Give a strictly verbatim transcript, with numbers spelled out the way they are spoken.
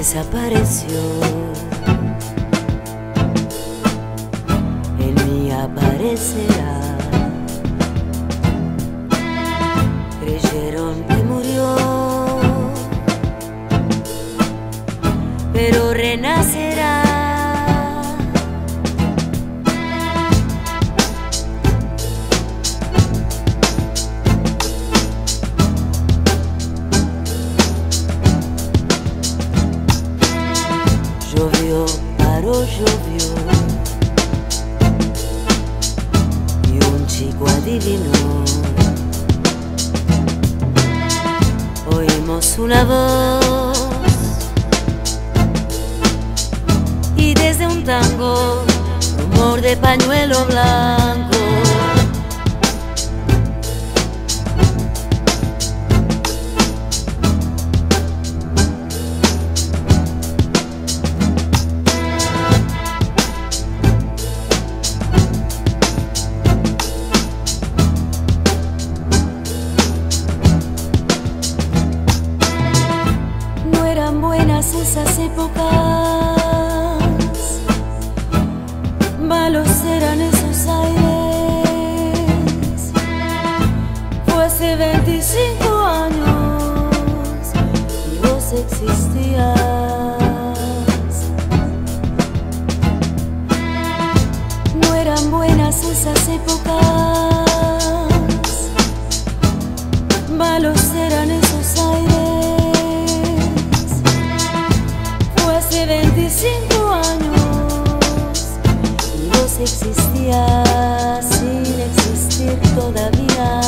desapareció. En mí aparecerá. Creyeron que murió, pero renacerá. Llovió, paró, llovió, y un chico adivinó. Oímos una voz, y desde un tango, rumor de pañuelo blanco. Buenas esas épocas, malos eran esos aires. Fue hace veinticinco años y vos existías. No eran buenas esas épocas, malos eran esos aires. veinticinco años y vos existías sin existir todavía.